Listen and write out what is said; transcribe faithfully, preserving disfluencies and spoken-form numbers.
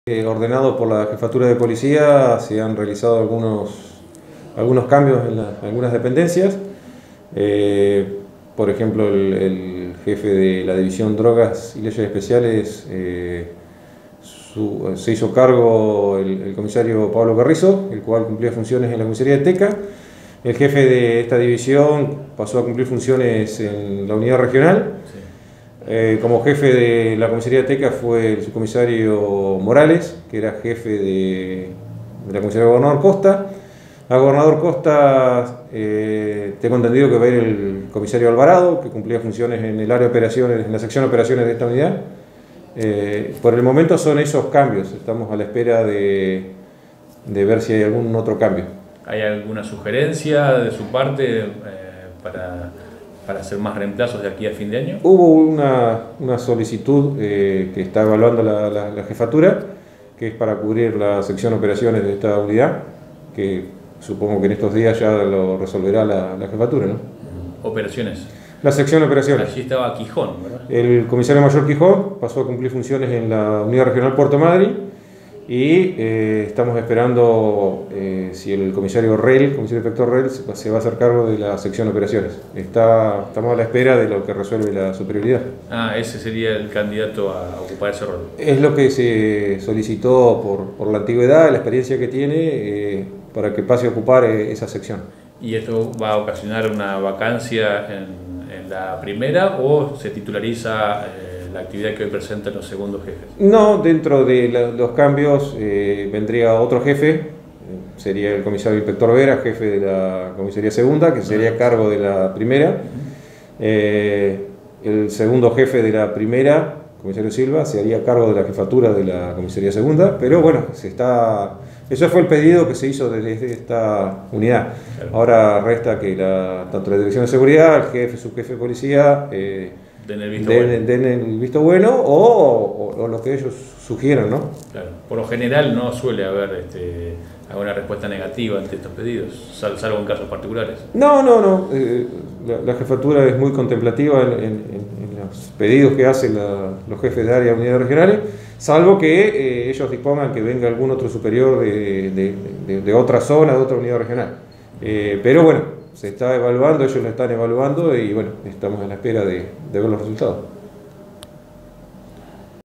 Eh, ordenado por la Jefatura de Policía, se han realizado algunos, algunos cambios en la, algunas dependencias. Eh, por ejemplo, el, el jefe de la División Drogas y Leyes Especiales eh, su, se hizo cargo el, el comisario Pablo Carrizo, el cual cumplía funciones en la comisaría de Teca. El jefe de esta división pasó a cumplir funciones en la unidad regional. Sí. Eh, como jefe de la comisaría de Teca fue el subcomisario Morales, que era jefe de, de la comisaría de Gobernador Costa. A Gobernador Costa eh, tengo entendido que va a ir el comisario Alvarado, que cumplía funciones en el área de operaciones, en la sección de operaciones de esta unidad. Eh, por el momento son esos cambios, estamos a la espera de, de ver si hay algún otro cambio. ¿Hay alguna sugerencia de su parte eh, para, para hacer más reemplazos de aquí a fin de año? Hubo una, una solicitud eh, que está evaluando la, la, la jefatura, que es para cubrir la sección de operaciones de esta unidad, que supongo que en estos días ya lo resolverá la, la jefatura, ¿no? Operaciones. La sección de operaciones. Allí estaba Quijón, ¿verdad? El comisario mayor Quijón pasó a cumplir funciones en la unidad regional Puerto Madryn y eh, estamos esperando eh, si el comisario Rel, el comisario inspector Rel, se, se va a hacer cargo de la sección de operaciones. Está, estamos a la espera de lo que resuelve la superioridad. Ah, ese sería el candidato a ocupar ese rol. Es lo que se solicitó por, por la antigüedad, la experiencia que tiene, eh, para que pase a ocupar eh, esa sección. ¿Y esto va a ocasionar una vacancia en, en la primera o se titulariza eh, la actividad que hoy presentan los segundos jefes? No, dentro de la, los cambios eh, vendría otro jefe, eh, sería el comisario inspector Vera, jefe de la comisaría segunda, que sería a cargo de la primera. Eh, el segundo jefe de la primera, comisario Silva, se haría cargo de la jefatura de la comisaría segunda, pero bueno, se está... Eso fue el pedido que se hizo desde esta unidad. Claro. Ahora resta que la, tanto la Dirección de Seguridad, el jefe, subjefe de policía, eh, den, el visto, den, bueno. den el visto bueno o, o, o lo que ellos sugieran, ¿no? Claro. Por lo general no suele haber este, alguna respuesta negativa ante estos pedidos, salvo en casos particulares. No, no, no. Eh, la, la jefatura es muy contemplativa en, en, en los pedidos que hacen la, los jefes de área de unidades regionales, salvo que eh, ellos dispongan que venga algún otro superior de, de, de, de otra zona, de otra unidad regional. Eh, pero bueno, se está evaluando, ellos lo están evaluando y bueno, estamos a la espera de, de ver los resultados.